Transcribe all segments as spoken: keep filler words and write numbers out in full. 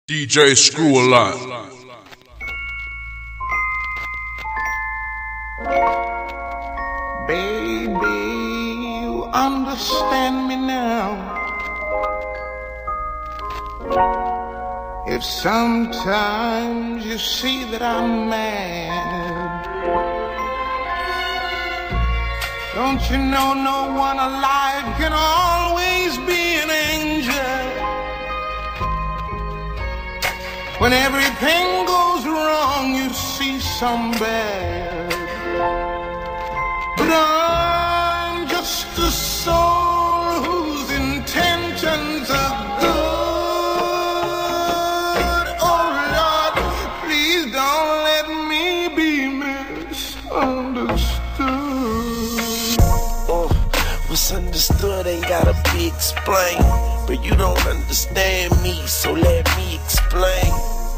D J Screw a lot. Baby, you understand me now. If sometimes you see that I'm mad, don't you know no one alive can always be an angel? When everything goes wrong, you see some bad. But I'm just a soul whose intentions are good. Oh Lord, please don't let me be misunderstood. Uh, what's understood ain't gotta be explained, but you don't understand me, so let me explain.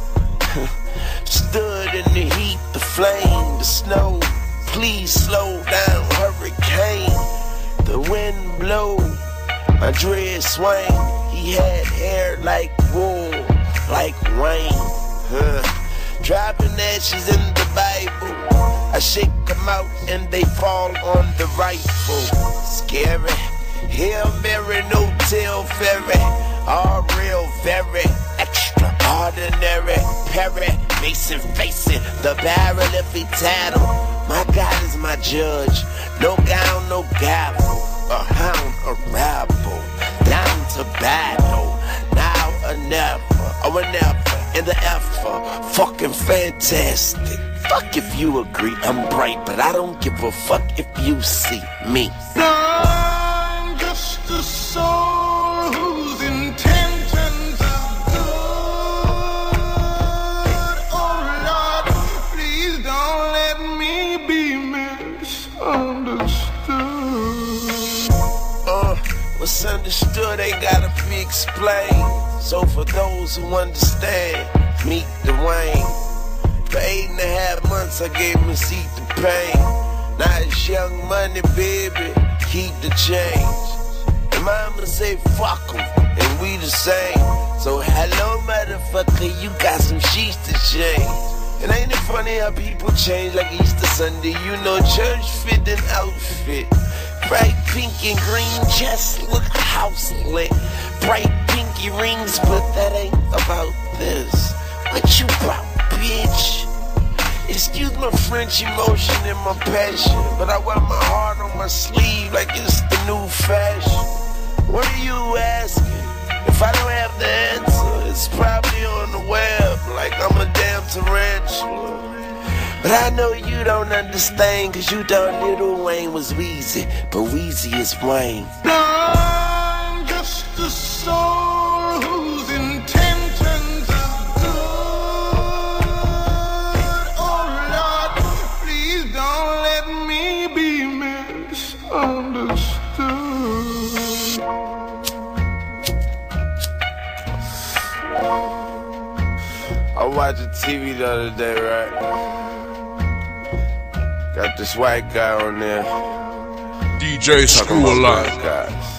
Stood in the heat, the flame, the snow. Please slow down, hurricane. The wind blow, my dread swing. He had hair like wool, like Wayne. Huh. Dropping ashes in the Bible. I shake them out and they fall on the rifle. Scary, Hail Mary, no tail ferry. All real, very extraordinary. Perry, Mason facing the barrel if he tattle. My God is my judge. No gown, no gavel. A hound, a rabble. Down to battle. Now or never. Or never. In the effort. Fucking fantastic. Fuck if you agree I'm bright, but I don't give a fuck if you see me. I'm just a soul whose intentions are good. Oh Lord, please don't let me be misunderstood. Uh, what's understood ain't gotta be explained. So for those who understand, meet Dwayne. For eight and a half months I gave him a seat to pain. Now it's young money, baby, keep the change. And mama say fuck him, and we the same. So hello motherfucker, you got some sheets to change. And ain't it funny how people change like Easter Sunday? You know, church fit and outfit. Bright pink and green, just look house lit. Bright pinky rings, but that ain't about this. What you about, bitch? Excuse my French emotion and my passion, but I wear my heart on my sleeve like it's the new fashion. What are you asking? If I don't have the answer, it's probably on the web like I'm a damn tarantula. But I know you don't understand, cause you thought Lil Wayne was Weezy, but Weezy is Wayne. I'm just a soul whose intentions are good. Oh Lord, please don't let me be misunderstood. I was watching T V the other day, right? Got this white guy on there. D J Screw a lot. Guys.